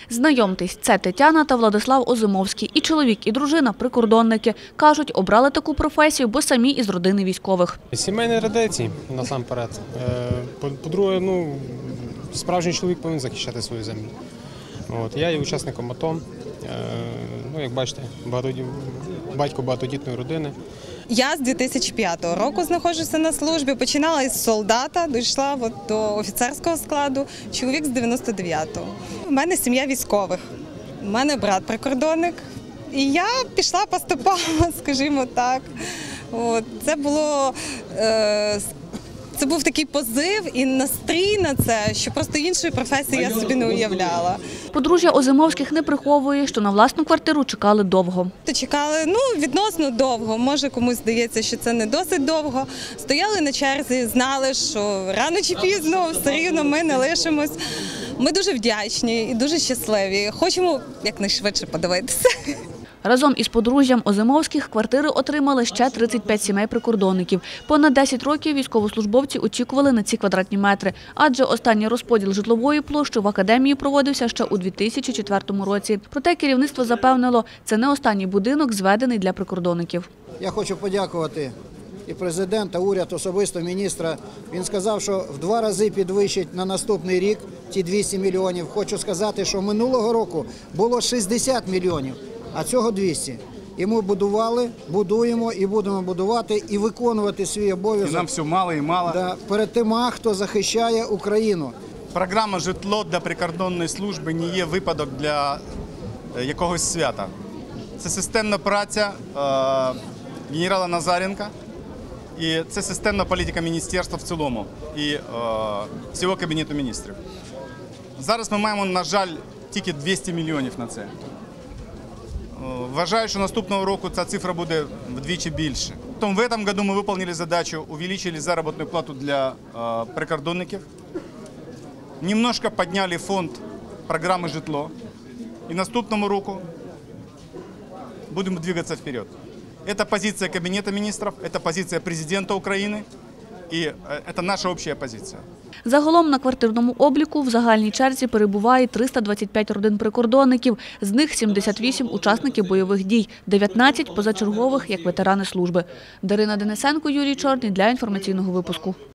Знайомтесь, це Тетяна та Владислав Озимовський. І чоловік, і дружина – прикордонники. Кажуть, обрали таку професію, бо самі із родини військових. Сімейні традиції, насамперед. По-друге, справжній чоловік повинен захищати свою землю. Я є учасником АТО, як бачите, батько багатодітної родини. Я з 2005 року знаходжуся на службі, починала із солдата, дійшла до офіцерського складу, чоловік з 99-го. У мене сім'я військових, у мене брат прикордонник, і я пішла по стопам, скажімо так. Це був такий позив і настрій на це, що просто іншої професії я собі не уявляла. Подружжя Озимовських не приховує, що на власну квартиру чекали довго. Чекали, відносно довго, може комусь здається, що це не досить довго. Стояли на черзі, знали, що рано чи пізно все рівно ми не лишимось. Ми дуже вдячні і дуже щасливі. Хочемо якнайшвидше подивитися. Разом із подружжям Озимовських квартири отримали ще 35 сімей прикордонників. Понад 10 років військовослужбовці очікували на ці квадратні метри, адже останній розподіл житлової площі в академії проводився ще у 2004 році. Проте керівництво запевнило, це не останній будинок, зведений для прикордонників. Я хочу подякувати і президента, уряд, особисто міністра. Він сказав, що в 2 рази підвищить на наступний рік ті 200 мільйонів. Хочу сказати, що минулого року було 60 мільйонів. А цього 200. І ми будували, будуємо і будемо будувати і виконувати свій обов'язок. І нам все мало і мало. Перед тими, хто захищає Україну. Програма «Житло для прикордонної служби» не є випадок для якогось свята. Це системна праця генерала Назаренка і це системна політика міністерства в цілому і всього Кабінету міністрів. Зараз ми маємо, на жаль, тільки 200 мільйонів на це. Вважаю, що наступного року ця цифра буде вдвічі більше. Тому в цьому році ми виконали задачу, увеличили заробітну плату для прикордонників, немножко підняли фонд програми «Житло» і наступному року будемо двигатися вперед. Це позиція Кабінету міністрів, це позиція президента України і це наша обща позиція. Загалом на квартирному обліку в загальній черзі перебуває 325 родин прикордонників, з них 78 – учасники бойових дій, 19 – позачергових, як ветерани служби. Дарина Денисенко, Юрій Чорний для інформаційного випуску.